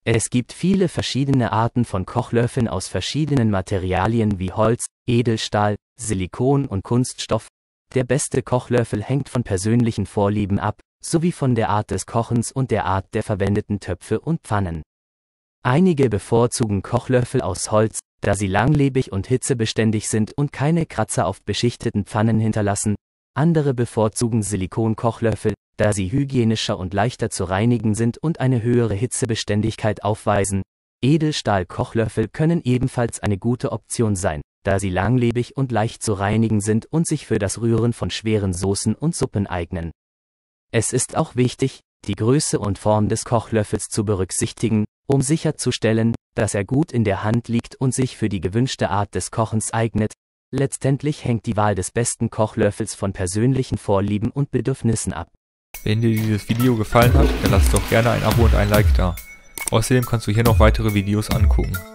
Es gibt viele verschiedene Arten von Kochlöffeln aus verschiedenen Materialien wie Holz, Edelstahl, Silikon und Kunststoff. Der beste Kochlöffel hängt von persönlichen Vorlieben ab, sowie von der Art des Kochens und der Art der verwendeten Töpfe und Pfannen. Einige bevorzugen Kochlöffel aus Holz, da sie langlebig und hitzebeständig sind und keine Kratzer auf beschichteten Pfannen hinterlassen. Andere bevorzugen Silikon-Kochlöffel, da sie hygienischer und leichter zu reinigen sind und eine höhere Hitzebeständigkeit aufweisen. Edelstahl-Kochlöffel können ebenfalls eine gute Option sein, da sie langlebig und leicht zu reinigen sind und sich für das Rühren von schweren Soßen und Suppen eignen. Es ist auch wichtig, die Größe und Form des Kochlöffels zu berücksichtigen, um sicherzustellen, dass er gut in der Hand liegt und sich für die gewünschte Art des Kochens eignet. Letztendlich hängt die Wahl des besten Kochlöffels von persönlichen Vorlieben und Bedürfnissen ab. Wenn dir dieses Video gefallen hat, dann lass doch gerne ein Abo und ein Like da. Außerdem kannst du hier noch weitere Videos angucken.